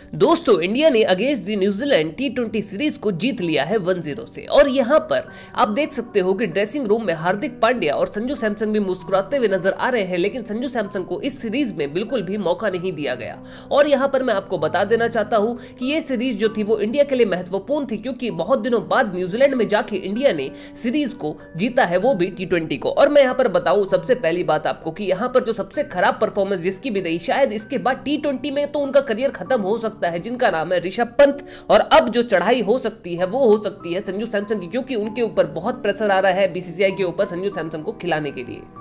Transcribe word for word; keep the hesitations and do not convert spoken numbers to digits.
दोस्तों, इंडिया ने against the New Zealand T twenty series को जीत लिया है वन जीरो से। और यहाँ पर आप देख सकते हो कि ड्रेसिंग रूम में हार्दिक पांड्या और संजू सैमसन भी मुस्कुराते हुए नजर आ रहे हैं, लेकिन संजू सैमसन को इस सीरीज में बिल्कुल भी मौका नहीं दिया गया। और यहाँ पर मैं आपको बता देना चाहता हूँ कि ये सीरीज जो थी वो इंडिया के लिए महत्वपूर्ण थी, क्योंकि बहुत दिनों बाद न्यूजीलैंड में जाके इंडिया ने सीरीज को जीता है, वो भी टी ट्वेंटी को। और मैं यहाँ पर बताऊं सबसे पहली बात आपको कि यहाँ पर जो सबसे खराब परफॉर्मेंस जिसकी भी रही, शायद इसके बाद टी ट्वेंटी में तो उनका करियर खत्म हो सकता है, जिनका नाम है ऋषभ पंत। और अब जो चढ़ाई हो सकती है वो हो सकती है संजू सैमसन की, क्योंकि उनके ऊपर बहुत प्रेशर आ रहा है बीसीसीआई के ऊपर संजू सैमसन को खिलाने के लिए।